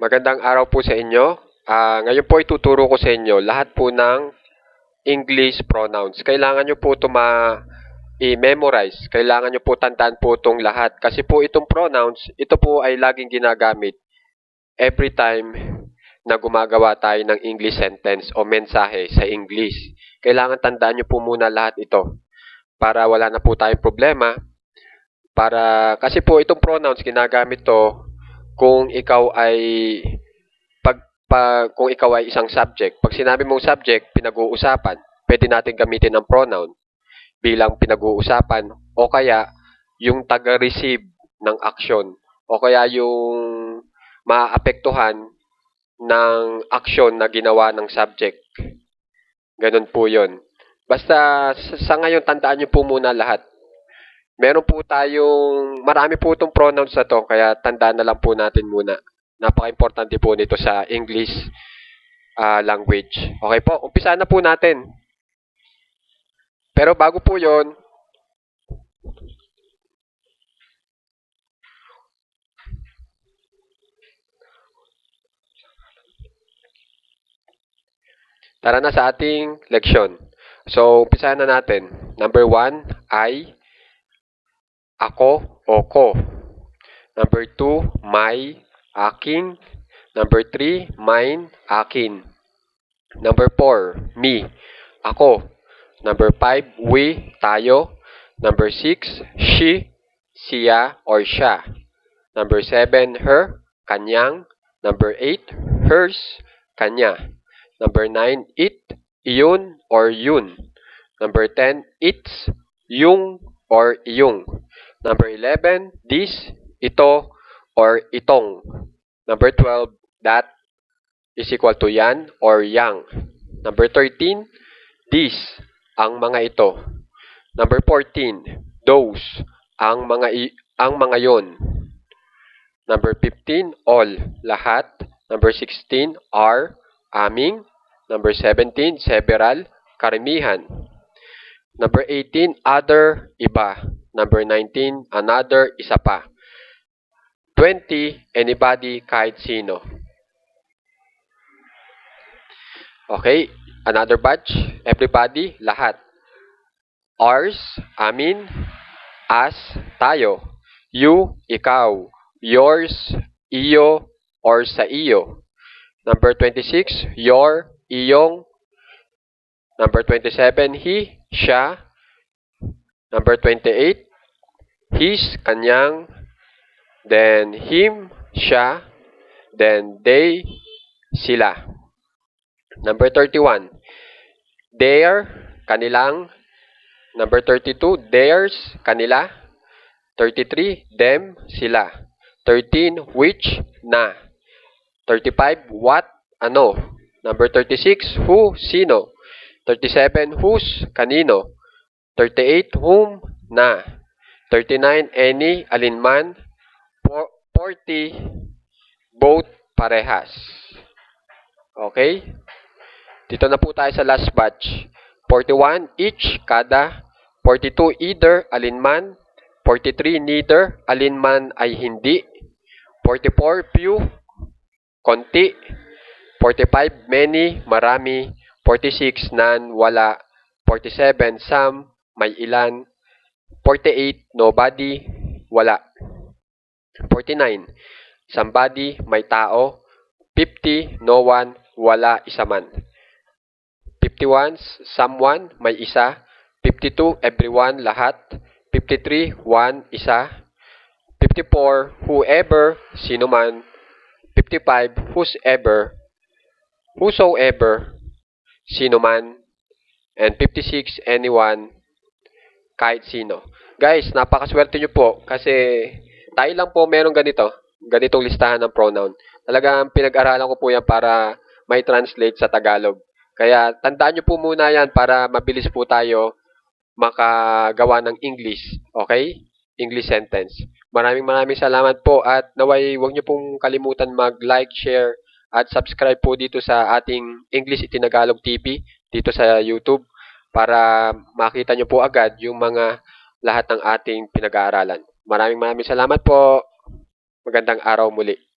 Magandang araw po sa inyo. Ngayon po ituturo ko sa inyo lahat po ng English pronouns. Kailangan nyo po ito i-memorize. Kailangan nyo po tandaan po itong lahat. Kasi po itong pronouns, ito po ay laging ginagamit every time na gumagawa tayo ng English sentence o mensahe sa English. Kailangan tandaan nyo po muna lahat ito para wala na po tayong problema. Kasi po itong pronouns ginagamit to kung ikaw ay kung ikaw ay isang subject. Pag sinabi mong subject, pinag-uusapan, pwede natin gamitin ang pronoun bilang pinag-uusapan o kaya yung taga-receive ng action o kaya yung maapektuhan ng action na ginawa ng subject. Ganun po yun. Basta sa ngayon, tandaan nyo po muna lahat. Meron po marami po itong pronouns na to, kaya tandaan na lang po natin muna. Napaka-importante po nito sa English language. Okay po, umpisa na po natin. Pero bago po yon, tara na sa ating leksyon. So, umpisa na natin. Number 1, I, ako o ko. Number 2, my, aking. Number 3, mine, akin. Number 4, me, ako. Number 5, we, tayo. Number 6, she, siya or siya. Number 7, her, kanyang. Number 8, hers, kanya. Number 9, it, iyon or yun. Number 10, its, yung or iyong. Number 11, this, ito or itong. Number 12, that is equal to yan or yang. Number 13, these, ang mga ito. Number 14, those, ang mga yon. Number 15, all, lahat. Number 16, are, aming. Number 17, several, karamihan. Number 18, other, iba. Number 19, another, isa pa. 20, anybody, kahit sino. Okay, another batch, everybody, lahat. Ours, amin. Us, tayo. You, ikaw. Yours, iyo, or sa iyo. Number 26, your, iyong. Number 27, he, siya. Number 28, his, kanyang. Then, him, siya. Then, they, sila. Number 31, their, kanilang. Number 32, theirs, kanila. 33, them, sila. 13, which, na. 35, what, ano. Number 36, who, sino. 37, whose, kanino. 38, whom, na. 39, any, alinman. 40, both, parehas. Okay? Dito na po tayo sa last batch. 41, each, kada. 42, either, alinman. 43, neither, alinman ay hindi. 44, few, konti. 45, many, marami. 46, none, wala. 47, some, may ilan. 48, nobody, wala. 49, somebody, may tao. 50, no one, wala, isa man. 51, someone, may isa. 52, everyone, lahat. 53, one, isa. 54, whoever, sino man. 55, whosoever, sino man. And 56, anyone, kahit sino. Guys, napakaswerte nyo po kasi tayo lang po meron ganitong listahan ng pronoun. Talagang pinag-aralan ko po yan para may translate sa Tagalog. Kaya tandaan nyo po muna yan para mabilis po tayo makagawa ng English. Okay? English sentence. Maraming salamat po at naway huwag nyo pong kalimutan mag-like, share at subscribe po dito sa ating English Itinagalog TV dito sa YouTube para makita nyo po agad yung mga lahat ng ating pinag-aaralan. Maraming salamat po. Magandang araw muli.